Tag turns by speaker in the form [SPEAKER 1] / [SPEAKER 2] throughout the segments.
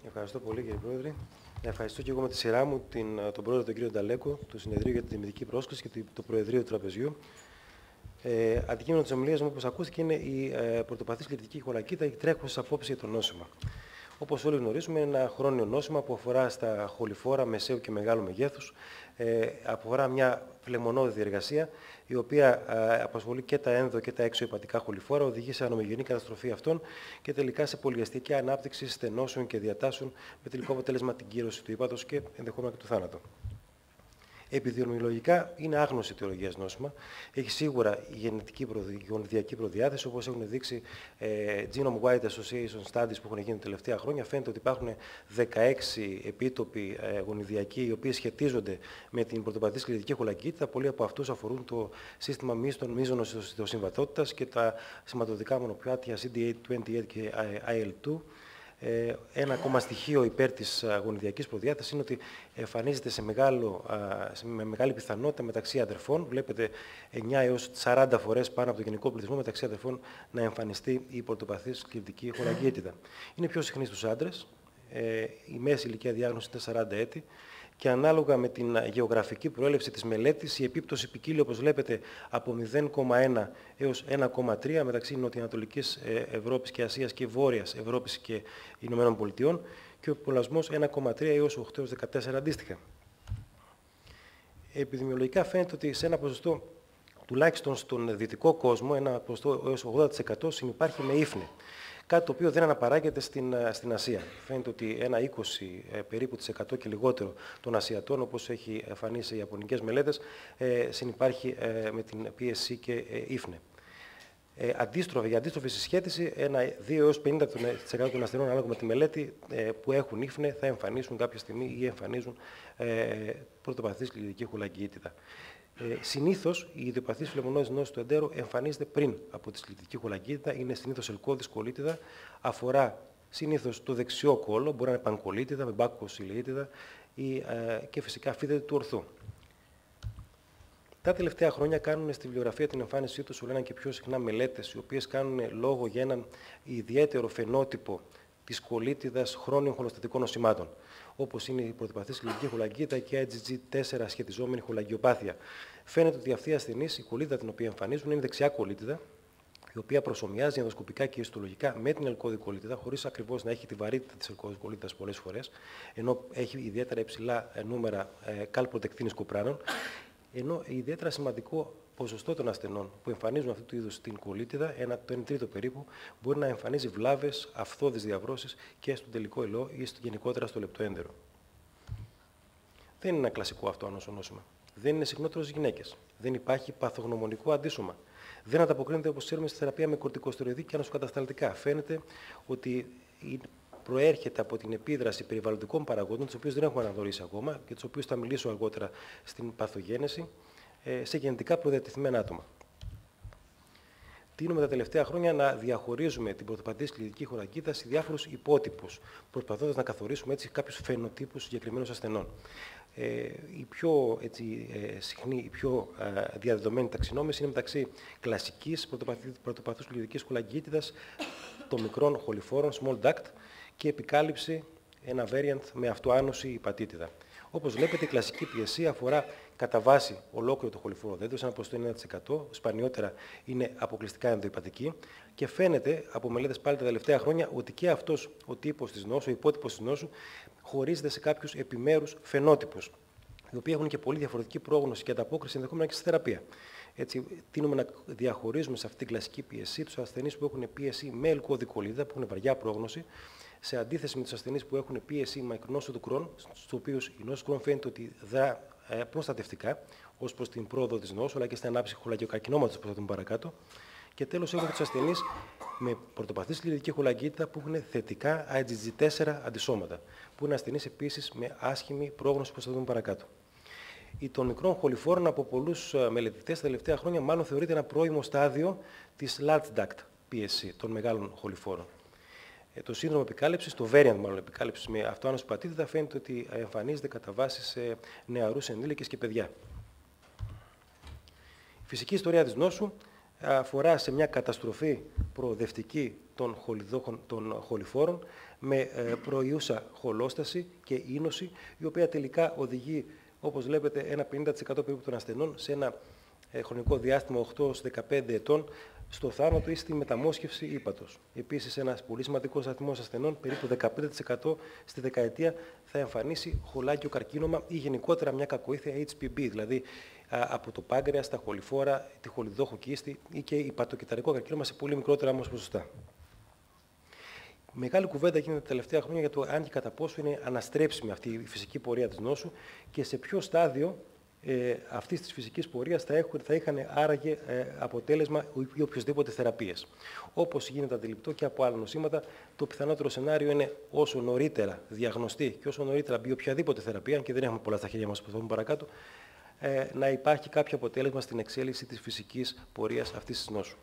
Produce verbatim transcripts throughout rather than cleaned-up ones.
[SPEAKER 1] Ευχαριστώ πολύ, κύριε Πρόεδρε. Ευχαριστώ και εγώ με τη σειρά μου την, τον Πρόεδρο, τον κύριο Νταλέκο, του Συνεδρίου για την Τιμητική Πρόσκληση και το Προεδρείο του Τραπεζιού. Ε, αντικείμενο τη ομιλία μου, όπως ακούστηκε, είναι η ε, πρωτοπαθής λιτική χολακίτα, η τρέχουσα απόψη για το νόσημα. Όπως όλοι γνωρίζουμε, είναι ένα χρόνιο νόσημα που αφορά στα χοληφόρα μεσαίου και μεγάλου μεγέθους. Ε, αφορά μια φλεγμονώδη διεργασία, η οποία ε, απασχολεί και τα ένδο και τα έξω υπατικά χοληφόρα, οδηγεί σε ανομογενή καταστροφή αυτών και τελικά σε πολυαστική ανάπτυξη στενώσεων και διατάσεων, με τελικό αποτέλεσμα την κύρωση του ύπατος και ενδεχόμενα και του θάνατο. Επιδημιολογικά είναι άγνωστη αιτιολογία νόσημα. Έχει σίγουρα γενετική γονιδιακή προδιάθεση, όπως έχουν δείξει ε, Genome Wide Association Studies που έχουν γίνει τα τελευταία χρόνια. Φαίνεται ότι υπάρχουν δεκαέξι επίτοποι ε, γονιδιακοί, οι οποίοι σχετίζονται με την πρωτοπαθή σκληρική χολακίτιδα. Πολλοί από αυτούς αφορούν το σύστημα μείζωνος συμβατότητας και τα σηματοδοτικά μονοπλάτια σι ντι έιτ είκοσι οκτώ και άι ελ δύο. Ένα ακόμα στοιχείο υπέρ της γονιδιακής προδιάθεσης είναι ότι εμφανίζεται σε μεγάλο, με μεγάλη πιθανότητα μεταξύ αδερφών. Βλέπετε εννιά έως σαράντα φορές πάνω από το γενικό πληθυσμό μεταξύ αδερφών να εμφανιστεί η πρωτοπαθής σκληρική χολακίτιδα. Είναι πιο συχνή στους άντρες. Η μέση ηλικία διάγνωση είναι σαράντα έτη. Και ανάλογα με την γεωγραφική προέλευση της μελέτης, η επίπτωση ποικίλει, όπως βλέπετε, από μηδέν κόμμα ένα έως ένα κόμμα τρία μεταξύ Νοτιοανατολικής Ευρώπης και Ασίας και Βόρειας Ευρώπης και Ηνωμένων Πολιτειών και ο πολλασμός ένα κόμμα τρία έως οκτώ έως δεκατέσσερα αντίστοιχα. Επιδημιολογικά φαίνεται ότι σε ένα ποσοστό, τουλάχιστον στον δυτικό κόσμο, ένα ποσοστό έως ογδόντα τοις εκατό συνυπάρχει με ύφνη. Κάτι το οποίο δεν αναπαράγεται στην, στην Ασία. Φαίνεται ότι ένα είκοσι ε, περίπου της εκατό και λιγότερο των Ασιατών, όπως έχει εμφανίσει σε ιαπωνικές μελέτες, ε, συνυπάρχει ε, με την πι ες σι και ε, ύφνη. Ε, αντίστροφη, για αντίστροφη συσχέτιση, ένα δύο έως πενήντα τοις εκατό των ασθενών, ανάλογα με τη μελέτη, ε, που έχουν ύφνη, θα εμφανίσουν κάποια στιγμή ή εμφανίζουν ε, πρωτοπαθή σκληρική χολακίτιδα. Ε, συνήθως η ιδιοπαθής φλεγμονώδης νόσης του εντέρου εμφανίζεται πριν από τη σκληρική χολακίτιδα, είναι συνήθως ελκώδης κολίτιδα, αφορά συνήθως το δεξιό κόλο, μπορεί να είναι πανκολίτιδα με μπάκκοσιλιίτιδα ή, ε, και φυσικά φύδεται του ορθού. Τα τελευταία χρόνια κάνουν στη βιβλιογραφία την εμφάνισή τους όλο ένα και πιο συχνά μελέτες, οι οποίες κάνουν λόγο για έναν ιδιαίτερο φαινότυπο της κολίτιδας χρόνιων χολοστατικών νοσημάτων, όπως είναι η πρωτοπαθή σκληρική χολακίτιδα και η άι τζι τζι φορ σχετιζόμενη χολαγιοπάθεια. Φαίνεται ότι αυτή η ασθενής, η κολίτιδα την οποία εμφανίζουν, είναι δεξιά κολίτιδα, η οποία προσομοιάζει ενδοσκοπικά και ιστολογικά με την ελκώδη κολίτιδα, χωρίς ακριβώς να έχει τη βαρύτητα της ελκώδης κολίτιδας πολλές φορές, ενώ έχει ιδιαίτερα υψηλά νούμερα καλπροτεκτίνης κοπράνων, ενώ ιδιαίτερα σημαντικό ποσοστό των ασθενών που εμφανίζουν αυτού του είδους την κολίτιδα, ένα, το ένα τρίτο περίπου, μπορεί να εμφανίζει βλάβες, αυθώδεις διαβρώσεις και στον τελικό ελαιό ή στο, γενικότερα στο λεπτοέντερο. Δεν είναι ένα κλασικό αυτό άνοσο νόσημα. Δεν είναι συχνότερο στις γυναίκες. Δεν υπάρχει παθογνωμονικό αντίσωμα. Δεν ανταποκρίνεται, όπως ξέρουμε, στη θεραπεία με κορτικοστεροειδή και ανοσοκατασταλτικά. Φαίνεται ότι προέρχεται από την επίδραση περιβαλλοντικών παραγόντων, τους οποίους δεν έχουμε αναγνωρίσει ακόμα και τους οποίους θα μιλήσω αργότερα στην παθογένεση, σε γενετικά προδιατεθειμένα άτομα. Τείνουμε τα τελευταία χρόνια να διαχωρίζουμε την πρωτοπαθή σκληρική χολακίτιδα σε διάφορους υπότυπους, προσπαθώντας να καθορίσουμε έτσι κάποιους φαινοτύπους συγκεκριμένων ασθενών. Ε, η πιο έτσι, ε, συχνή, η πιο ε, διαδεδομένη ταξινόμηση είναι μεταξύ κλασικής πρωτοπαθούς σκληρικής χολακίτιδας, των μικρών χοληφόρων, small duct, και επικάλυψη ένα variant με αυτοάνωση υπατήτιδα. Όπως βλέπετε, η κλασική πι ες σι αφορά κατά βάση ολόκληρο το χοληφόρο δέντρο, σε ένα ποσοστό ενενήντα τοις εκατό, σπανιότερα είναι αποκλειστικά ενδοϊπατική και φαίνεται από μελέτες πάλι τα τελευταία χρόνια ότι και αυτός ο τύπος της νόσου, ο υπότυπος της νόσου, χωρίζεται σε κάποιους επιμέρους φαινότυπους, οι οποίοι έχουν και πολύ διαφορετική πρόγνωση και ανταπόκριση ενδεχόμενα και στη θεραπεία. Έτσι, τείνουμε να διαχωρίζουμε σε αυτή την κλασική πι ες σι τους ασθενείς που έχουν πι ες σι με ελκώδη κολίτιδα, που έχουν βαριά πρόγνωση, σε αντίθεση με τους ασθενείς που έχουν πι ες σι με νόσο του Κρόν, στους οποίους η νόσος Κρόν φαίνεται ότι δρά ε, προστατευτικά ως προς την πρόοδο της νόσου, αλλά και στην ανάπτυξη χολαγιοκαρκινώματος, που θα δούμε παρακάτω. Και τέλος, έχουμε τους ασθενείς με πρωτοπαθή σκληρική χολακίτιδα που έχουν θετικά άι τζι τζι φορ αντισώματα, που είναι ασθενείς επίσης με άσχημη πρόγνωση, που θα δούμε παρακάτω. Η των μικρών χοληφόρων από πολλούς μελετητές τα τελευταία χρόνια μάλλον θεωρείται ένα πρώιμο στάδιο της large duct πι ες σι, των μεγάλων χοληφόρων. Το σύνδρομο επικάλυψης, το variant μάλλον επικάλυψης με αυτοάνωση πατήτιδα, φαίνεται ότι εμφανίζεται κατά βάση σε νεαρούς ενήλικες και παιδιά. Η φυσική ιστορία της νόσου αφορά σε μια καταστροφή προοδευτική των, των χοληφόρων, με ε, προϊούσα χολόσταση και ίνωση, η οποία τελικά οδηγεί, όπως βλέπετε, ένα πενήντα τοις εκατό περίπου των ασθενών σε ένα ε, χρονικό διάστημα οκτώ έως δεκαπέντε ετών στο θάνατο ή στη μεταμόσχευση ύπατος. Επίσης, ένας πολύ σημαντικός αριθμός ασθενών, περίπου δεκαπέντε τοις εκατό στη δεκαετία, θα εμφανίσει χολάκιο καρκίνωμα ή γενικότερα μια κακοήθεια έιτς πι μπι, δηλαδή α, από το πάγκρεας, τα χοληφόρα, τη χολιδόχο κίστη ή και υπατοκυταρικό καρκίνωμα σε πολύ μικρότερα όμως ποσοστά. Μεγάλη κουβέντα γίνεται τα τελευταία χρόνια για το αν και κατά πόσο είναι αναστρέψιμη αυτή η φυσική πορεία της νόσου και σε ποιο στάδιο ε, αυτής της φυσικής πορείας θα, έχουν, θα είχαν άραγε ε, αποτέλεσμα ή οποιοσδήποτε θεραπείες. Όπως γίνεται αντιληπτό και από άλλα νοσήματα, το πιθανότερο σενάριο είναι όσο νωρίτερα διαγνωστεί και όσο νωρίτερα μπει οποιαδήποτε θεραπεία, και δεν έχουμε πολλά στα χέρια μας που θα δούμε παρακάτω, ε, να υπάρχει κάποιο αποτέλεσμα στην εξέλιξη της φυσικής πορείας αυτής της νόσου.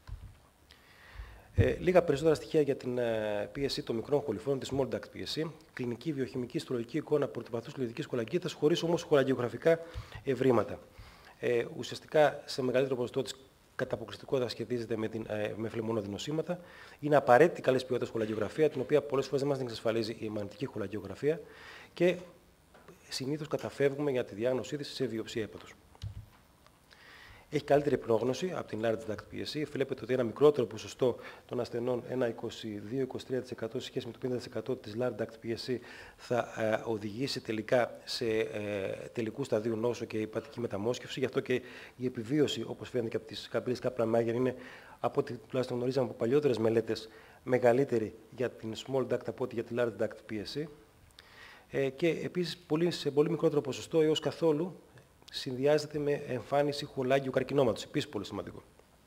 [SPEAKER 1] Ε, λίγα περισσότερα στοιχεία για την ε, πίεση των μικρών χοληφόρων, τη Small Duct πίεση, κλινική, βιοχημική, ιστρολογική εικόνα πρωτοπαθούς λιωδικής κολακκίτας, χωρίς όμως χολαγιογραφικά ευρήματα. Ε, ουσιαστικά, σε μεγαλύτερο ποσοστό της καταποκριστικότητα σχετίζεται με, την, ε, με φλεγμονωδυνοσήματα. Είναι απαραίτητη καλής ποιότητας χολαγιογραφία, την οποία πολλές φορές δεν μας την εξασφαλίζει η μαγνητική χολαγιογραφία και συνήθως καταφεύγουμε για τη διάγνωσή της σε βιοψία ύπατος. Έχει καλύτερη πρόγνωση από την Large Duct πίεση. Βλέπετε ότι ένα μικρότερο ποσοστό των ασθενών, ένα είκοσι δύο με είκοσι τρία τοις εκατό σε σχέση με το πενήντα τοις εκατό της Large Duct πίεση, θα ε, οδηγήσει τελικά σε ε, τελικού σταδίου νόσο και υπατική μεταμόσχευση. Γι' αυτό και η επιβίωση, όπως φαίνεται και από τις καμπύλες Kaplan-Meier, είναι, από ό,τι τουλάχιστον γνωρίζαμε από παλιότερες μελέτες, μεγαλύτερη για την Small Duct από ό,τι για τη Large Duct πίεση. Ε, και επίσης πολύ, σε πολύ μικρότερο ποσοστό έως καθόλου συνδυάζεται με εμφάνιση χολάγιου καρκινώματος, επίσης πολύ σημαντικό.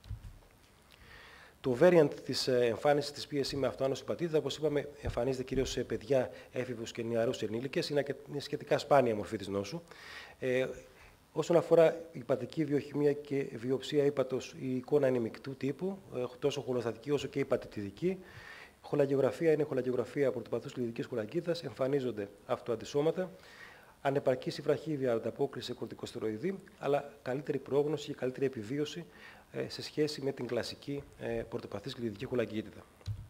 [SPEAKER 1] Το variant της εμφάνισης της πίεση με αυτοάνωση υπατήτηδα, όπως είπαμε, εμφανίζεται κυρίως σε παιδιά, έφηβους και νεαρούς ενήλικες, είναι σχετικά σπάνια μορφή της νόσου. Ε, όσον αφορά υπατική βιοχημία και βιοψία ύπατος, η εικόνα είναι μεικτού τύπου, τόσο χολοστατική όσο και υπατητηδική. Χολαγιογραφία είναι χολαγιογραφία πρωτοπαθούς λιωδικής κολακκίτας, εμφανίζονται αυτοαντισώματα. Ανεπαρκής ή βραχύβια ανταπόκριση σε κορτικοστεροειδή, αλλά καλύτερη πρόγνωση και καλύτερη επιβίωση ε, σε σχέση με την κλασική ε, πρωτοπαθής λιωδική κολακκίτιδα.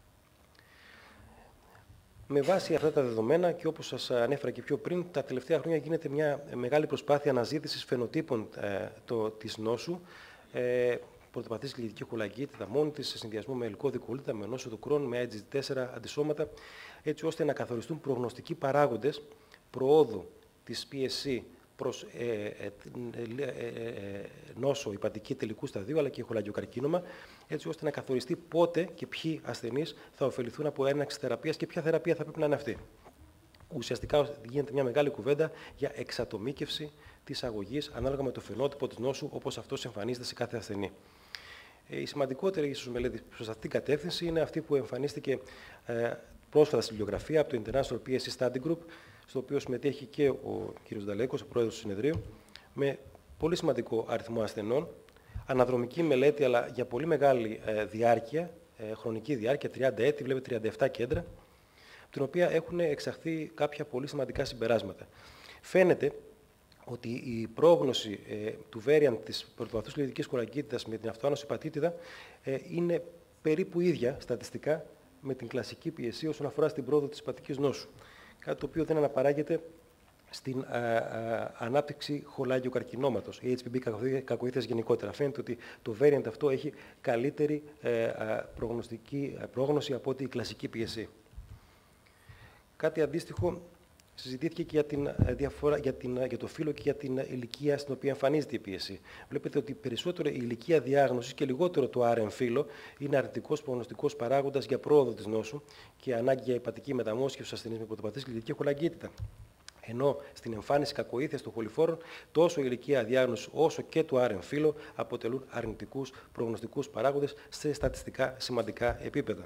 [SPEAKER 1] Με βάση αυτά τα δεδομένα και όπως σας ανέφερα και πιο πριν, τα τελευταία χρόνια γίνεται μια μεγάλη προσπάθεια αναζήτησης φαινοτύπων ε, το, της νόσου, ε, πρωτοπαθής λιωδική κολακκίτιδα μόνη της, σε συνδυασμό με ελκώδη κολίτα, με νόσο του Κρόν, με άι τζι φορ αντισώματα, έτσι ώστε να καθοριστούν προγνωστικοί παράγοντες προόδου της πι ες σι προς ε, ε, ε, ε, ε, νόσο υπατική τελικού σταδίου, αλλά και χολαγιοκαρκίνωμα, έτσι ώστε να καθοριστεί πότε και ποιοι ασθενείς θα ωφεληθούν από έναρξη θεραπείας και ποια θεραπεία θα πρέπει να είναι αυτή. Ουσιαστικά γίνεται μια μεγάλη κουβέντα για εξατομίκευση της αγωγής ανάλογα με το φαινότυπο της νόσου, όπως αυτός εμφανίζεται σε κάθε ασθενή. Ε, η σημαντικότερη ίσως μελέτη προς αυτήν την κατεύθυνση είναι αυτή που εμφανίστηκε ε, πρόσφατα στη βιβλιογραφία από το International πι ες σι Study Group, στο οποίο συμμετέχει και ο κ. Νταλέκος, ο πρόεδρος του συνεδρίου, με πολύ σημαντικό αριθμό ασθενών, αναδρομική μελέτη, αλλά για πολύ μεγάλη ε, διάρκεια, ε, χρονική διάρκεια, τριάντα έτη, βλέπετε τριάντα επτά κέντρα, από την οποία έχουν εξαχθεί κάποια πολύ σημαντικά συμπεράσματα. Φαίνεται ότι η πρόγνωση ε, του variant της πρωτοπαθούς λιωδικής κολακκίτιδας με την αυτοάνωση υπατήτηδα ε, είναι περίπου ίδια στατιστικά με την κλασική πι ες σι όσον αφορά στην πρόοδο της υπατικής νόσου. Κάτι το οποίο δεν αναπαράγεται στην α, α, ανάπτυξη χολάγιου καρκινώματος, η έιτς πι μπι κακοήθειας γενικότερα. Φαίνεται ότι το variant αυτό έχει καλύτερη ε, α, προγνωστική α, πρόγνωση από ότι η κλασική πι ες σι. Κάτι αντίστοιχο συζητήθηκε και για, την, διαφορά, για, την, για το φύλο και για την ηλικία στην οποία εμφανίζεται η πι ες σι. Βλέπετε ότι περισσότερο η ηλικία διάγνωσης και λιγότερο το άρ εμ φύλο είναι αρνητικός προγνωστικός παράγοντας για πρόοδο της νόσου και ανάγκη για υπατική μεταμόσχευση ασθενείς με πρωτοπαθής λιωδική κολακκίτιδα. Ενώ στην εμφάνιση κακοήθειας των χοληφόρων, τόσο η ηλικία διάγνωση όσο και το άρ εμ φύλο αποτελούν αρνητικούς προγνωστικούς παράγοντες σε στατιστικά σημαντικά επίπεδα.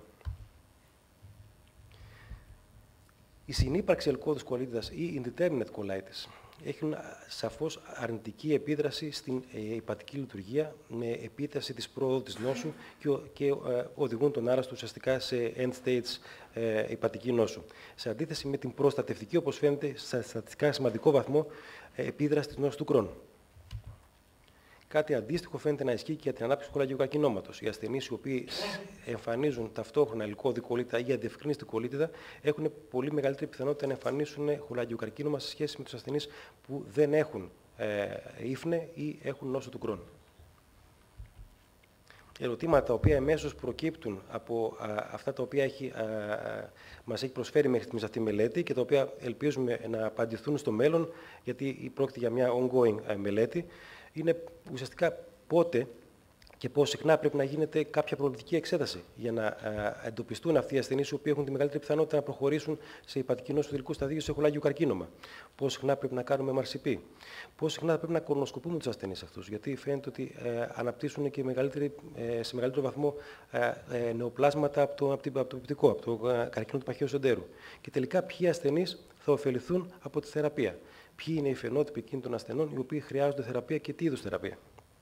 [SPEAKER 1] Η συνύπαρξη ελκώδους κολίτιδας ή indeterminate colitis έχουν σαφώς αρνητική επίδραση στην ε, υπατική λειτουργία με επίδραση της πρόοδου της νόσου και, και ε, οδηγούν τον άρρωστο ουσιαστικά σε end stage ε, υπατική νόσου. Σε αντίθεση με την προστατευτική, όπως φαίνεται, σε στατιστικά σημαντικό βαθμό ε, επίδραση της νόσου του Κρόν. Κάτι αντίστοιχο φαίνεται να ισχύει και για την ανάπτυξη του χολαγιοκαρκινώματος. Οι ασθενείς οι οποίοι εμφανίζουν ταυτόχρονα υλικό δικολίτιδα ή αντιευκρίνηστη κολίτιδα έχουν πολύ μεγαλύτερη πιθανότητα να εμφανίσουν χολαγιοκαρκίνωμα σε σχέση με τους ασθενείς που δεν έχουν ε, ύφνε ή έχουν νόσο του Crohn. Ερωτήματα τα οποία εμέσως προκύπτουν από α, αυτά τα οποία έχει, α, α, μας έχει προσφέρει μέχρι στιγμής αυτή η μελέτη και τα οποία ελπίζουμε να απαντηθούν στο μέλλον, γιατί πρόκειται για μια ongoing α, μελέτη, είναι ουσιαστικά πότε και πώς συχνά πρέπει να γίνεται κάποια προληπτική εξέταση για να α, εντοπιστούν αυτοί οι ασθενείς οι οποίοι έχουν τη μεγαλύτερη πιθανότητα να προχωρήσουν σε υπατική νόσο του θηλυκού σταδίου σε χολαγιοκαρκίνωμα. Πώς συχνά πρέπει να κάνουμε εμ αρ σι πι. Πώς συχνά θα πρέπει να κολονοσκοπούμε τους ασθενείς αυτούς, γιατί φαίνεται ότι ε, αναπτύσσουν και μεγαλύτερη, ε, σε μεγαλύτερο βαθμό ε, ε, νεοπλάσματα από το, από, από το πιπτικό, από το ε, καρκίνο του παχαίου εντέρου. Και τελικά ποιοι ασθενείς θα ωφεληθούν από τη θεραπεία. Ποιοι είναι οι φαινότυποι εκείνων των ασθενών οι οποίοι χρειάζονται θεραπεία και τι είδους θεραπεία.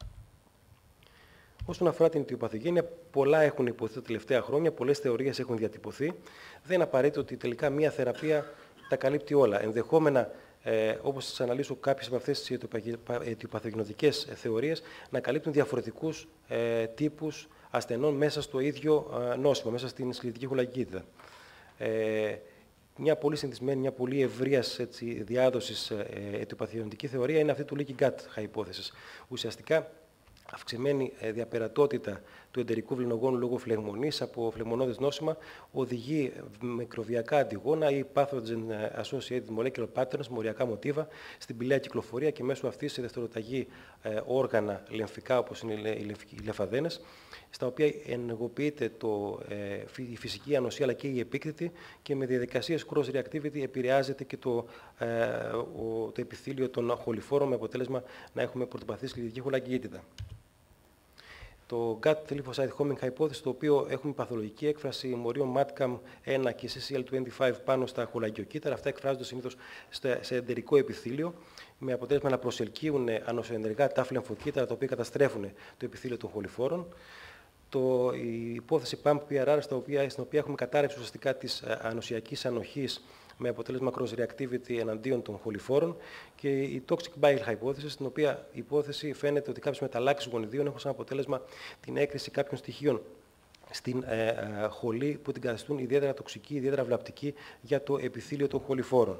[SPEAKER 1] Όσον αφορά την αιτιοπαθογένεια, πολλά έχουν υποθεί τα τελευταία χρόνια, πολλές θεωρίες έχουν διατυπωθεί. Δεν είναι απαραίτητο ότι τελικά μία θεραπεία τα καλύπτει όλα. Ενδεχόμενα, ε, όπως σας αναλύσω κάποιες από αυτές τις αιτιοπαθογενωτικές θεωρίες, να καλύπτουν διαφορετικούς ε, τύπους ασθενών μέσα στο ίδιο ε, νόσημα, μέσα στην συλλητική χολαγικίτιδα. Ε, μια πολύ συνηθισμένη, μια πολύ ευρείας διάδοσης ε, αιτιοπαθογενωτική θεωρία είναι αυτή του leaky gut hypothesis. Ουσιαστικά, αυξημένη διαπερατότητα του εντερικού βληνογόνου λόγω φλεγμονής από φλεγμονώδες νόσημα οδηγεί μικροβιακά αντιγόνα ή pathogen associated molecular patterns, μοριακά μοτίβα, στην πηλαία κυκλοφορία και μέσω αυτής σε δευτεροταγή ε, όργανα λεμφικά όπως είναι οι λεμφαδένες, στα οποία ενεργοποιείται το, ε, η φυσική ανοσία αλλά και η επίκτητη και με διαδικασίες cross-reactivity επηρεάζεται και το, ε, ο, το επιθύλιο των χοληφόρων με αποτέλεσμα να έχουμε πρωτοπαθή συλλητική χολαγικίτιδα. Το gut lymphocyte homing hypothesis, το οποίο έχουμε παθολογική έκφραση μορίων μάτκαμ ένα και σι σι ελ είκοσι πέντε πάνω στα χολαγιοκύτταρα. Αυτά εκφράζονται συνήθως σε εντερικό επιθύλιο, με αποτέλεσμα να προσελκύουν ανοσοενεργά τα λεμφοκύτταρα, τα οποία καταστρέφουν το επιθύλιο των χοληφόρων. Το, η υπόθεση πι έι εμ πι αρ αρ, στην οποία, στην οποία έχουμε κατάρρευση ουσιαστικά της ανοσιακής ανοχής με αποτέλεσμα cross-reactivity εναντίον των χοληφόρων, και η toxic bile hypothesis, στην οποία η υπόθεση φαίνεται ότι κάποιες μεταλλάξεις γονιδίων έχουν σαν αποτέλεσμα την έκρηση κάποιων στοιχείων στην ε, ε, χολή που την καθιστούν ιδιαίτερα τοξική, ιδιαίτερα βλαπτική για το επιθύλιο των χοληφόρων.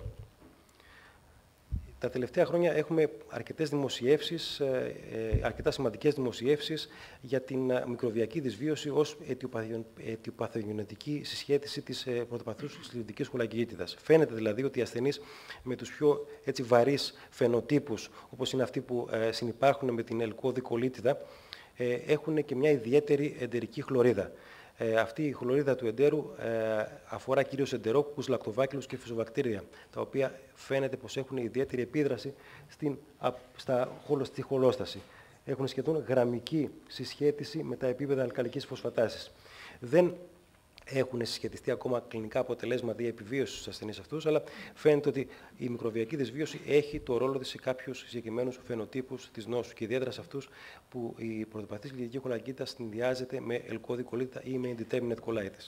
[SPEAKER 1] Τα τελευταία χρόνια έχουμε αρκετές δημοσιεύσεις, αρκετά σημαντικές δημοσιεύσεις για την μικροβιακή δυσβίωση ως αιτιοπαθογενετική συσχέτιση της πρωτοπαθούς συλλητικής χολαγικίτιδας. Φαίνεται δηλαδή ότι οι ασθενείς με τους πιο έτσι, βαρύς φαινοτύπους, όπως είναι αυτοί που συνυπάρχουν με την ελκώδη-κολίτιδα, έχουν και μια ιδιαίτερη εντερική χλωρίδα. Ε, αυτή η χλωρίδα του εντέρου ε, αφορά κυρίως εντερόκοκκους, λακτοβάκιλους και φυζοβακτήρια, τα οποία φαίνεται πως έχουν ιδιαίτερη επίδραση στην, α, στα, στη χολόσταση. Έχουν σχεδόν γραμμική συσχέτιση με τα επίπεδα αλκαλικής φωσφατάσης. Δεν έχουν συσχετιστεί ακόμα κλινικά αποτελέσματα ή επιβίωση στους ασθενείς αυτούς, αλλά φαίνεται ότι η μικροβιακή δυσβίωση έχει το ρόλο της σε κάποιους συγκεκριμένους φαινοτύπους της νόσου και ιδιαίτερα σε αυτούς που η πρωτοπαθή συλλητική χολαγικίτιδα συνδυάζεται με ελκώδη κολίτιδα ή με indeterminate colitis.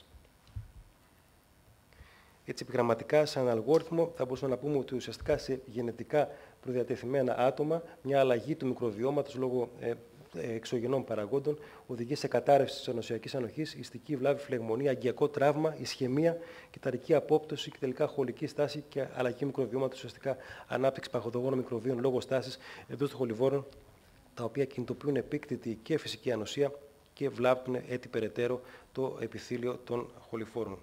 [SPEAKER 1] Έτσι, επιγραμματικά, σαν αλγόριθμο, θα μπορούσαμε να πούμε ότι ουσιαστικά σε γενετικά προδιατεθειμένα άτομα μια αλλαγή του μικροβιώματος λόγω ε, εξωγενών παραγόντων οδηγεί σε κατάρρευση της ενωσιακής ανοχής, ιστική βλάβη, φλεγμονία, αγκιακό τραύμα, ισχαιμία, κυταρική απόπτωση και τελικά χολική στάση και αλλαγή μικροβιώματος, ουσιαστικά ανάπτυξη παχοδογόνων μικροβίων λόγω στάσης εντός των χοληφόρων, τα οποία κινητοποιούν επίκτητη και φυσική ανοσία και βλάπτουν έτσι περαιτέρω το επιθύλιο των χοληφόρων.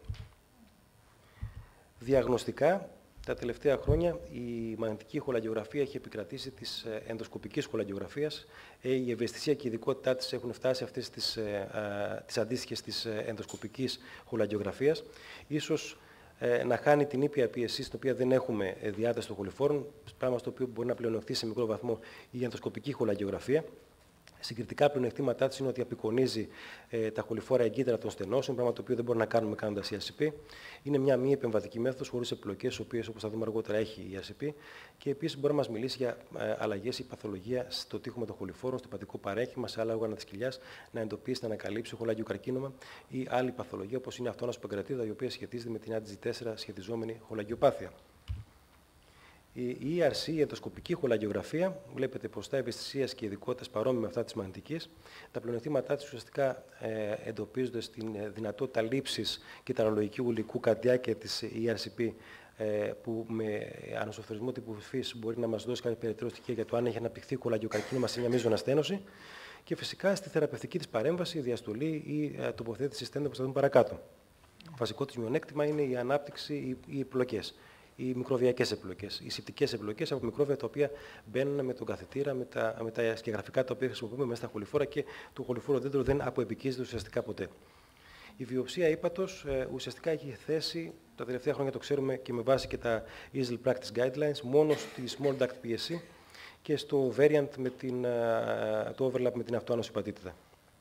[SPEAKER 1] Διαγνωστικά, τα τελευταία χρόνια η μαγνητική χολαγιογραφία έχει επικρατήσει της ενδοσκοπικής χολαγιογραφίας. Η ευαισθησία και η ειδικότητά της έχουν φτάσει αυτές τις, τις αντίστοιχες της ενδοσκοπικής χολαγιογραφίας. Ίσως ε, να χάνει την ήπια πίεση, στην οποία δεν έχουμε διάταση των χοληφόρων, πράγμα στο οποίο μπορεί να πλεονεκτήσει σε μικρό βαθμό η ενδοσκοπική χολαγιογραφία. Συγκριτικά πλεονεκτήματά της είναι ότι απεικονίζει ε, τα χοληφόρα εγκύτταρα των στενώσεων, πράγμα το οποίο δεν μπορούμε να κάνουμε κάνοντας η αρ σι πι. Είναι μια μη επεμβατική μέθοδος χωρίς επιλογές, τις οποίες, όπως θα δούμε αργότερα, έχει η αρ σι πι. Και επίσης μπορεί να μας μιλήσει για ε, αλλαγές ή παθολογία στο τείχομα των χοληφόρων, στο πατικό παρέχημα, σε άλλα όργανα της κοιλιάς, να εντοπίσει, να ανακαλύψει χολαγιοκαρκίνωμα ή άλλη παθολογία, όπως είναι αυτόνας παγκρατίδα, η οποία σχετίζεται με την άι ντι τζι φορ σχετιζόμενη χολαγιοπάθεια. Η ι αρ σι, η ενδοσκοπική χολαγιογραφία, βλέπετε ποστά ευαισθησίας και ειδικότητας παρόμοια με αυτά της μαγνητικής. Τα πλεονεκτήματά της ουσιαστικά ε, εντοπίζονται στην δυνατότητα λήψης κυταρολογικού υλικού κατά τη διάρκεια της ι αρ σι πι, ε, που με ανοσοφθορισμό τύπου φύση μπορεί να μας δώσει κάποια περαιτέρω στοιχεία για το αν έχει αναπτυχθεί χολαγιοκαρκίνωμα σε μια μείζωνα στένωση. Και φυσικά στη θεραπευτική της παρέμβαση, διαστολή ή ε, τοποθέτηση στέντων που θα δούμε παρακάτω. Βασικό της μειονέκτημα είναι η ανάπτυξη ή οι επιλογές. Οι μικροβιακές επιλογές, οι σηπτικές επιλογές από μικρόβια τα οποία μπαίνουν με τον καθετήρα, με τα, με τα σκεγγραφικά τα οποία χρησιμοποιούμε μέσα στα χοληφόρα και το χοληφόρο δέντρο δεν αποεπικίζεται ουσιαστικά ποτέ. Η βιοψία ύπατος ε, ουσιαστικά έχει θέση, τα τελευταία χρόνια το ξέρουμε και με βάση και τα Easel Practice Guidelines, μόνο στη Small Duct πι ες σι και στο variant με την, uh, το overlap με την αυτοάνωση υπατήτηδα.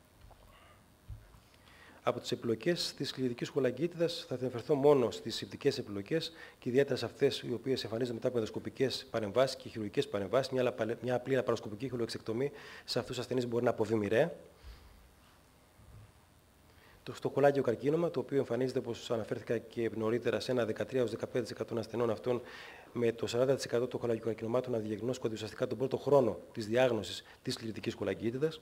[SPEAKER 1] Από τις επιλογές της κλινικής χολαγγίτιδας θα αναφερθώ μόνο στις σηπτικές επιλογές και ιδιαίτερα σε αυτές οι οποίες εμφανίζονται μετά από ενδοσκοπικές παρεμβάσεις και χειρουργικές παρεμβάσεις. Μια, μια απλή λαπαροσκοπική χολοεξεκτομή σε αυτούς τους ασθενείς μπορεί να αποβεί μοιραία. Το στοχολάγιο καρκίνωμα, το οποίο εμφανίζεται, όπως αναφέρθηκα και νωρίτερα, σε ένα δεκατρία έως δεκαπέντε τοις εκατό των ασθενών αυτών, με το σαράντα τοις εκατό των χολαγιοκαρκινωμάτων να διαγνώσκονται ουσιαστικά τον πρώτο χρόνο της διάγνωσης της κλινικής χολαγγίτιδας,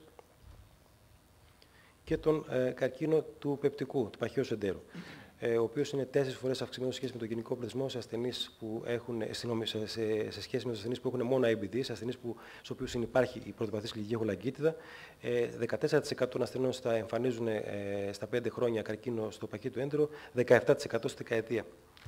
[SPEAKER 1] και τον ε, καρκίνο του πεπτικού, του παχαίου εντέρου, ε, ο οποίος είναι τέσσερις φορές αυξημένο σε σχέση με τον γενικό πληθυσμό σε ασθενείς που έχουν, σε, σε, σε σχέση με τους ασθενείς που έχουν μόνο άι μπι ντι, σε ασθενείς που, στους οποίους υπάρχει η πρωτοπαθής κλινική χολαγγίτιδα. Ε, δεκατέσσερα τοις εκατό των ασθενών θα εμφανίζουν ε, στα πέντε χρόνια καρκίνο στο παχύ του έντερο, δεκαεπτά τοις εκατό στη δεκαετία.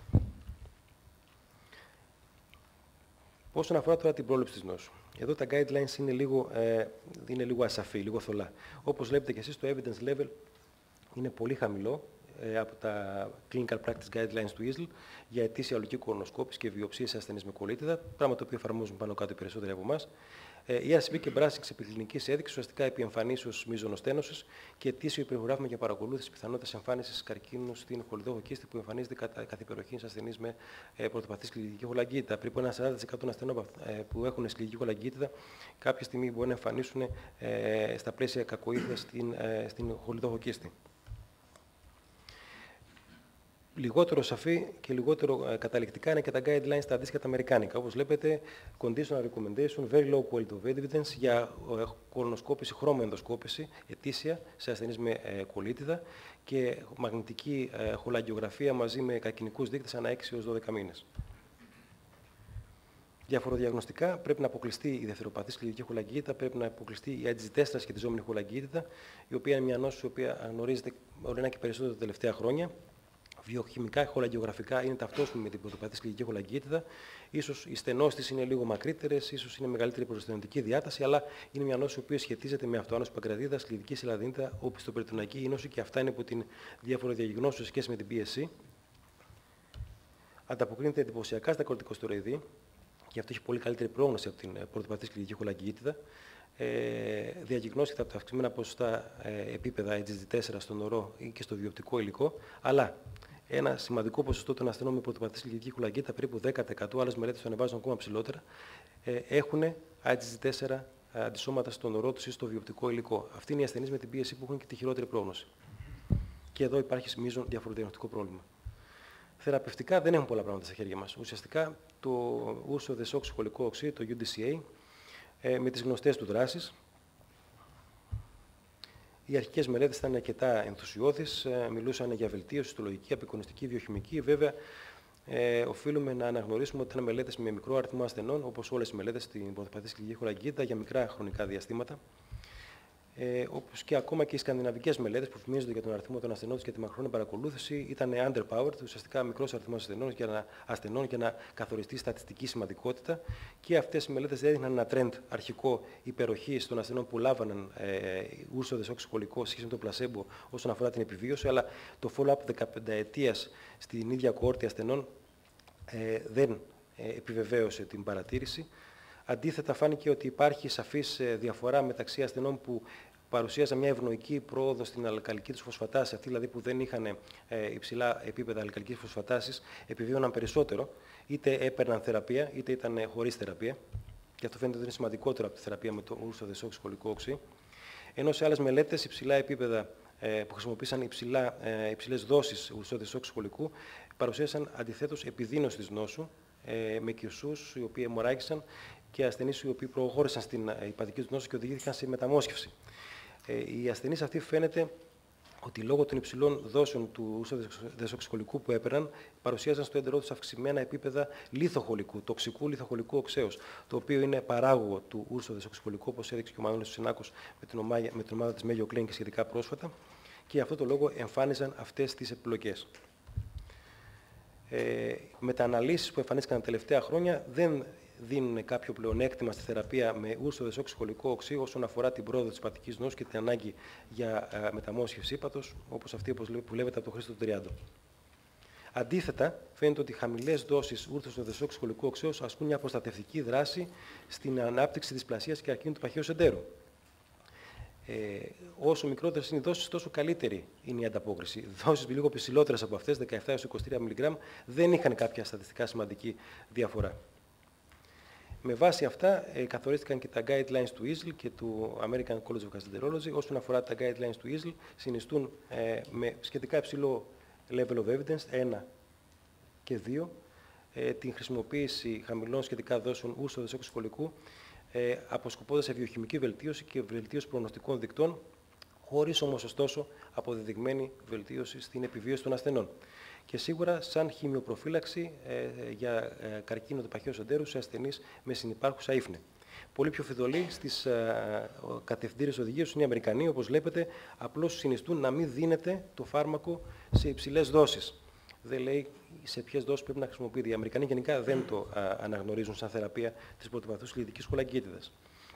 [SPEAKER 1] Όσον αφορά τώρα την πρόληψη της νόσου. Εδώ τα guidelines είναι λίγο, ε, είναι λίγο ασαφή, λίγο θολά. Όπως βλέπετε και εσείς, το evidence level είναι πολύ χαμηλό ε, από τα clinical practice guidelines του Easel για αιτήσια ολική κολονοσκόπηση και βιοψίες σε ασθενείς με κολίτιδα, πράγμα το οποίο εφαρμόζουν πάνω κάτω οι περισσότεροι από εμάς. Ε, η αρ σι πι και μπράσινγκ επικλινικής έδειξης ουσιαστικά επί εμφανίσεως μείζωνοστένωσης και αιτήσιο υπεργογράφημα για παρακολούθηση πιθανότητας εμφάνισης καρκίνου στην χολιδόχο κίστη που εμφανίζεται κατά, καθ' υπεροχή σε ασθενείς με ε, πρωτοπαθής κλινική χολαγγίτιδα. Περίπου ένα σαράντα τοις εκατό των ασθενών ε, που έχουν κλινική χολαγγίτιδα κάποια στιγμή μπορεί να εμφανίσουν ε, στα πλαίσια κακοήθειας στην, ε, στην χολιδόχο κίστη. Λιγότερο σαφή και λιγότερο ε, καταληκτικά είναι και τα guidelines τα αντίστοιχα τα αμερικάνικα. Όπως βλέπετε, conditional recommendation, very low quality of evidence για ε, κολονοσκόπηση, χρώμο ενδοσκόπηση, ετήσια, σε ασθενείς με ε, κολίτιδα και μαγνητική ε, χολαγιογραφία μαζί με καρκινικούς δείκτες ανά έξι έως δώδεκα μήνες. Διαφοροδιαγνωστικά πρέπει να αποκλειστεί η δευτεροπαθής κλινική χολαγγίτιδα, πρέπει να αποκλειστεί η άι τζι τέσσερα σχετιζόμενη χολαγγίτιδα, η οποία είναι μια νόσος η οποία γνωρίζεται όλο ένα και περισσότερο τα τελευταία χρόνια. Βιοχημικά, χολαγιογραφικά είναι ταυτόσιμη με την πρωτοπαθής κλινική χολαγγίτιδα. Ίσως οι στενώσεις της είναι λίγο μακρύτερες, ίσως είναι μεγαλύτερη προστατευτική διάταση, αλλά είναι μια νόση που σχετίζεται με αυτοάνωση παγκρατίδα, σκληρική σελαδίνητα, οπισθοπεριτοναϊκή νόση και αυτά είναι από την διάφορα διαγνώση σε σχέση με την πι ες σι. Ανταποκρίνεται εντυπωσιακά στα κορτικοστεροειδή και αυτό έχει πολύ καλύτερη πρόγνωση από την πρωτοπαθής κλινική χολαγγίτιδα. Ε, διαγνώσκεται από τα αυξημένα ποσοστά ε, επίπεδα άι τζι τέσσερα στον ορό ή και στο βιοπτικό υλικό, αλλά ένα σημαντικό ποσοστό των ασθενών με πρωτοπαθής κλινική χολαγγίτιδα, περίπου δέκα τοις εκατό, άλλες μελέτες το ανεβάζουν ακόμα ψηλότερα, ε, έχουν άι τζι τέσσερα αντισώματα στον ορό τους ή στο βιοπτικό υλικό. Αυτοί είναι οι ασθενείς με την πι ες σι που έχουν και τη χειρότερη πρόγνωση. Και εδώ υπάρχει μείζον διαφοροδιαγνωστικό πρόβλημα. Θεραπευτικά δεν έχουν πολλά πράγματα στα χέρια μας. Ουσιαστικά το ούσο δεσόξυχολικό οξύ, το γιου ντι σι έι, ε, με τις γνωστές του δράσεις. Οι αρχικές μελέτες ήταν αρκετά ενθουσιώδεις, ε, μιλούσαν για βελτίωση, ιστολογική, απεικονιστική, βιοχημική. Βέβαια, ε, οφείλουμε να αναγνωρίσουμε ότι ήταν μελέτες με μικρό αριθμό ασθενών, όπως όλες οι μελέτες στην πρωτοπαθή κλινική χολαγγίτιδα, για μικρά χρονικά διαστήματα. Ε, όπως και ακόμα και οι σκανδιναβικές μελέτες που φημίζονται για τον αριθμό των ασθενών και τη μακροχρόνια παρακολούθηση ήταν underpowered, ουσιαστικά μικρός αριθμός ασθενών για να, ασθενών για να καθοριστεί στατιστική σημαντικότητα. Και αυτές οι μελέτες έδειχναν ένα trend αρχικό υπεροχής των ασθενών που λάβαναν ε, ούρσο δεσόξυχολικό σχέση με το πλασέμπο όσον αφορά την επιβίωση, αλλά το follow-up δεκαπενταετίας στην ίδια κόρτη ασθενών ε, δεν ε, επιβεβαίωσε την παρατήρηση. Αντίθετα, φάνηκε ότι υπάρχει σαφής διαφορά μεταξύ ασθενών που παρουσίαζαν μια ευνοϊκή πρόοδο στην αλκαλική τους φωσφατάση, αυτοί δηλαδή που δεν είχαν ε, υψηλά επίπεδα αλκαλικής φωσφατάσης, επιβίωναν περισσότερο, είτε έπαιρναν θεραπεία, είτε ήταν χωρίς θεραπεία. Και αυτό φαίνεται ότι είναι σημαντικότερο από τη θεραπεία με το ούρσο δεσόξυχολικό οξύ. Ενώ σε άλλες μελέτες, υψηλά επίπεδα ε, που χρησιμοποίησαν υψηλά, ε, υψηλές δόσεις ουρσό δεσόξυχολικού, παρουσίασαν αντιθέτως επιδείνωση της νόσου, ε, με κυρσούς οι οποίοι αιμορράγησαν και ασθενείς οι οποίοι προχώρησαν στην υπατική του νόσο και οδηγήθηκαν σε μεταμόσχευση. Ε, οι ασθενείς αυτοί φαίνεται ότι λόγω των υψηλών δόσεων του ουρσοδεσοξυχολικού που έπαιρναν, παρουσίαζαν στο έντερό τους αυξημένα επίπεδα λιθοχολικού, τοξικού λιθοχολικού οξέως, το οποίο είναι παράγωγο του ουρσοδεσοξυχολικού, όπως έδειξε και ο Μανώλης Συνάκος με την ομάδα, με την ομάδα της Mayo Clinic και σχετικά πρόσφατα, και γι' αυτό το λόγο εμφάνιζαν αυτές τις επιλογές. Ε, μετααναλύσεις που εμφανίστηκαν τα τελευταία χρόνια δεν δίνουν κάποιο πλεονέκτημα στη θεραπεία με ουρσοδεσοξυχολικό οξύ όσον αφορά την πρόοδο της υπατικής νόσου και την ανάγκη για ε, μεταμόσχευση ύπατος, όπως αυτή που βλέπετε από τον Χρήστο Τριάντο. Αντίθετα, φαίνεται ότι χαμηλές δόσεις ουρσοδεσοξυχολικού οξέως ασκούν μια προστατευτική δράση στην ανάπτυξη της πλασίας και καρκίνου του παχαίου εντέρου. Ε, όσο μικρότερες είναι οι δόσεις, τόσο καλύτερη είναι η ανταπόκριση. Δόσεις λίγο ψηλότερες από αυτές, δεκαεπτά έως είκοσι τρία μιλιγκράμμ, δεν είχαν κάποια στατιστικά σημαντική διαφορά. Με βάση αυτά, ε, καθορίστηκαν και τα guidelines του ι σ ελ και του American College of Gastroenterology. Όσον αφορά τα guidelines του ι σ ελ, συνιστούν ε, με σχετικά υψηλό level of evidence, ένα και δύο, ε, την χρησιμοποίηση χαμηλών σχετικά δόσεων ουρσοδεσοξυχολικού, ε, αποσκοπώντας σε βιοχημική βελτίωση και βελτίωση προγνωστικών δικτών, χωρίς όμως ωστόσο αποδεδειγμένη βελτίωση στην επιβίωση των ασθενών. Και σίγουρα σαν χημειοπροφύλαξη ε, για ε, καρκίνο του παχαίου εντέρου σε ασθενείς με συνυπάρχουσα ίφνη. Πολύ πιο φιδωλοί στις ε, κατευθυντήριες οδηγίες είναι οι Αμερικανοί, όπως βλέπετε, απλώς συνιστούν να μην δίνεται το φάρμακο σε υψηλές δόσεις. Δεν λέει σε ποιες δόσεις πρέπει να χρησιμοποιείται. Οι Αμερικανοί γενικά δεν το α, αναγνωρίζουν σαν θεραπεία της πρωτοπαθούς λιθικής χολακίτιδας.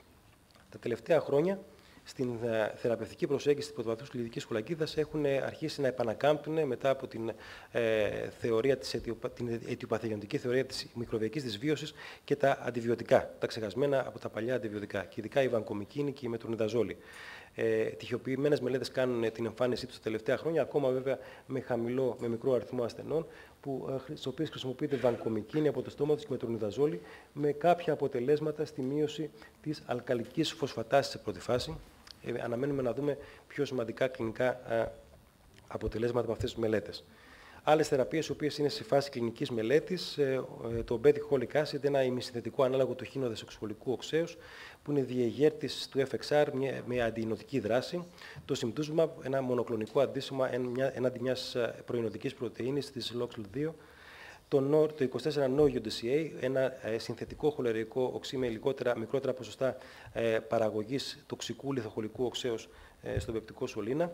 [SPEAKER 1] Τα τελευταία χρόνια, στην uh, θεραπευτική προσέγγιση της πρωτοπαθούς λιθικής χολακίτιδας έχουν uh, αρχίσει να επανακάμπτουν μετά από την, uh, θεωρία της αιτιοπα... την αιτιοπαθογενετική θεωρία της μικροβιακής δυσβίωσης και τα αντιβιωτικά, τα ξεχασμένα από τα παλιά αντιβιωτικά, και ειδικά η βανκομικίνη και η μετρονιδαζόλη. Ε, τυχιοποιημένες μελέτες κάνουν την εμφάνισή τους τα τελευταία χρόνια, ακόμα βέβαια με, χαμηλό, με μικρό αριθμό ασθενών, που, ε, στις οποίες χρησιμοποιείται βανκομικίνη από το στόμα τους και μετρονιδαζόλη, με κάποια αποτελέσματα στη μείωση της αλκαλικής φωσφατάσης σε πρώτη φάση. Ε, αναμένουμε να δούμε πιο σημαντικά κλινικά ε, αποτελέσματα από αυτές τις μελέτες. Άλλες θεραπείες, οι οποίες είναι σε φάση κλινικής μελέτης, ε, το obeticholic acid, ένα ημισυνθετικό ανάλογο του χήνοδεσοξυχολικού οξέως, που είναι διεγέρτης του εφ εξ αρ με αντιεινωτική δράση. Το simtuzumab, ένα μονοκλονικό αντίστοιχο έναντι μιας προεινωτικής πρωτεΐνης της λόξ ελ δύο. Το, το είκοσι τέσσερα νο-γιου ντι σι έι, ένα ε, συνθετικό χολερικό οξύ με λιγότερα, μικρότερα ποσοστά ε, παραγωγής τοξικού λιθοχολικού οξέως ε, στον πεπτικό σωλήνα.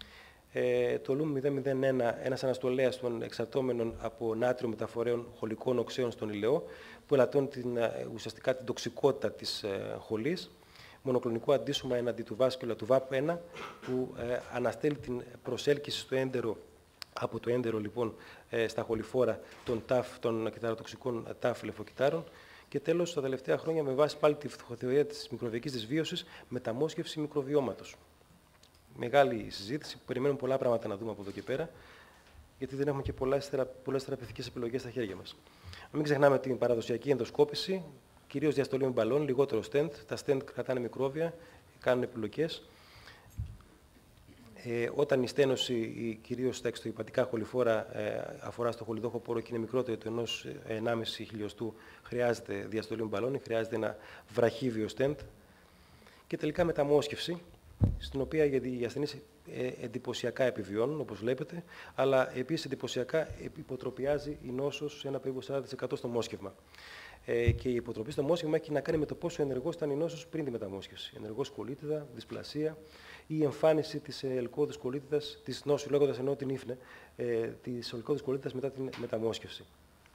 [SPEAKER 1] Ε, το λουμ μηδέν μηδέν ένα, ένας αναστολέας των εξαρτώμενων από νάτριο μεταφορέων χολικών οξέων στον ηλαιό, που ελαττώνει την, ουσιαστικά την τοξικότητα της ε, χολής. Μονοκλονικό αντίσωμα εναντί του βάσκουλα του βαπ ένα, που ε, αναστέλει την προσέλκυση στο έντερο, από το έντερο λοιπόν ε, στα χοληφόρα των, ταφ, των κυταροτοξικών ταφ λεφοκυτάρων. Και τέλος, στα τελευταία χρόνια, με βάση πάλι τη θεωρία της μικροβιακής δυσβίωσης, μεταμόσχευση μικροβιώματος. Μεγάλη συζήτηση, που περιμένουμε πολλά πράγματα να δούμε από εδώ και πέρα, γιατί δεν έχουμε και πολλές, θερα, πολλές θεραπευτικές επιλογές στα χέρια μας. Μην ξεχνάμε την παραδοσιακή ενδοσκόπηση, κυρίως διαστολή με μπαλόν, λιγότερο στεντ. Τα στεντ κρατάνε μικρόβια, κάνουν επιλογές. Ε, όταν η στένωση, κυρίως στα εξωτερικά χοληφόρα, ε, αφορά στο χολιδόχο πόρο και είναι μικρότερο του ενός ενάμιση χιλιοστού, χρειάζεται διαστολή με μπαλόν, χρειάζεται ένα βραχύβιο στεντ. Και τελικά μεταμόσχευση, στην οποία οι ασθενείς εντυπωσιακά επιβιώνουν, όπως βλέπετε, αλλά επίσης εντυπωσιακά υποτροπιάζει η νόσος σε ένα περίπου σαράντα τοις εκατό στο μόσχευμα. Ε, και η υποτροπή στο μόσχευμα έχει να κάνει με το πόσο ενεργός ήταν η νόσος πριν τη μεταμόσχευση. Ενεργός κολίτιδα, δυσπλασία ή η εμφάνιση της ελκώδους κολίτιδας, της νόσου, λέγοντας ενώ την ίφνε, ε, της ελκώδους κολίτιδας μετά την μεταμόσχευση.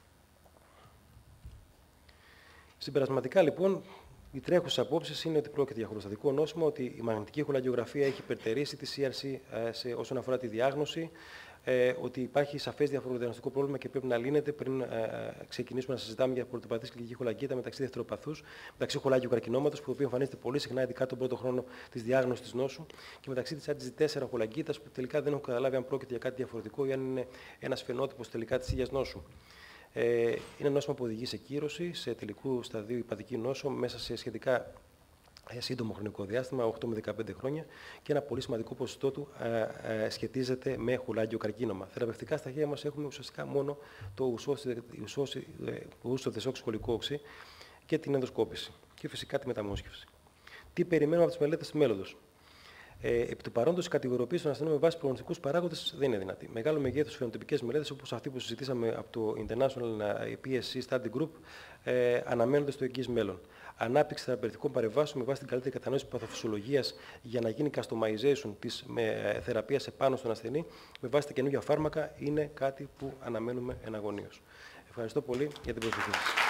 [SPEAKER 1] Συμπερασματικά, λοιπόν, η τρέχουσα απόψη είναι ότι πρόκειται για χολοστατικό νόσημα, ότι η μαγνητική χολαγιογραφία έχει υπερτερήσει τη σι αρ σι ε, σε, όσον αφορά τη διάγνωση, ε, ότι υπάρχει σαφές διαφοροδιαγνωστικό πρόβλημα και πρέπει να λύνεται πριν ε, ξεκινήσουμε να συζητάμε για πρωτοπαθή κλινική χολακίτα μεταξύ δευτεροπαθούς, μεταξύ χολάγιου καρκινόματος, που εμφανίζεται πολύ συχνά, ειδικά τον πρώτο χρόνο της διάγνωσης της νόσου, και μεταξύ της έιτς τζι τέσσερα χολακίτας, που τελικά δεν έχω καταλάβει αν πρόκειται για κάτι διαφορετικό ή αν είναι ένας φαινότυπος τελικά της ίδιας νόσου. Ε, είναι νόσημα που οδηγεί σε κύρωση, σε τελικού σταδίου υπατική νόσο, μέσα σε σχετικά σύντομο χρονικό διάστημα, οκτώ με δεκαπέντε χρόνια, και ένα πολύ σημαντικό ποσοστό του ε, ε, σχετίζεται με χουλάγιο καρκίνωμα. Θεραπευτικά στα χέρια μας έχουμε ουσιαστικά μόνο το ουσό δεσόξυ οξύ και την ενδοσκόπηση και φυσικά τη μεταμόσχευση. Τι περιμένουμε από τις μελέτες του μέλλοντος? Ε, επί του παρόντος, η κατηγοριοποίηση των ασθενών με βάση προγνωστικούς παράγοντες δεν είναι δυνατή. Μεγάλο μεγέθους φαινοτυπικές μελέτες, όπως αυτή που συζητήσαμε από το International πι ες σι Study Group, ε, αναμένονται στο εγγύς μέλλον. Ανάπτυξη θεραπευτικών παρεμβάσεων με βάση την καλύτερη κατανόηση της παθοφυσιολογίας για να γίνει customization της με, θεραπείας επάνω στον ασθενή με βάση τα καινούργια φάρμακα είναι κάτι που αναμένουμε εναγωνίως. Ευχαριστώ πολύ για την προσοχή σας.